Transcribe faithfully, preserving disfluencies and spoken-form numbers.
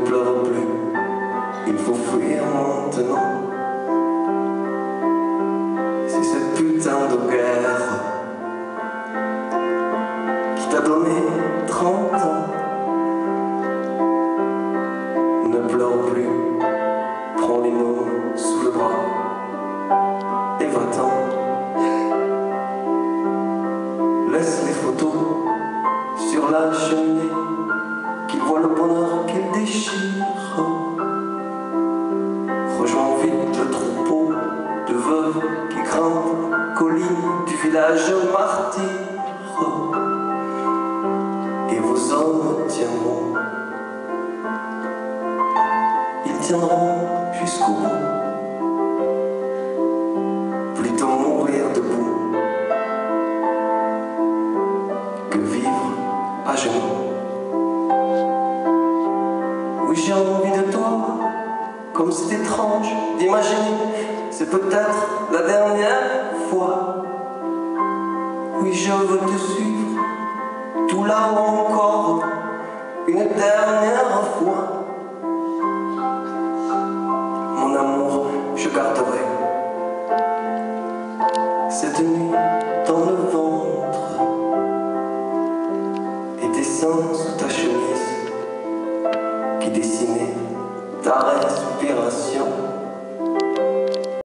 pleure plus, il faut fuir maintenant. C'est cette putain de guerre qui t'a donné trente ans. Ne pleure plus, prends les mots sous le bras et va-t'en. Laisse les photos sur la cheminée, qu'il voit le bonheur qu'il déchire. Rejoins vite le troupeau de veuves qui grimpent collines du village martyr. Et vos hommes tiendront, ils tiendront jusqu'au bout. Plutôt mourir debout que vivre à genoux. Oui, j'ai envie de toi, comme c'est étrange d'imaginer, c'est peut-être la dernière fois. Oui, je veux te suivre, tout là-haut encore, une dernière fois. Mon amour, je garderai cette nuit dans le ventre et tes seins sous ta chemise qui dessinait ta respiration.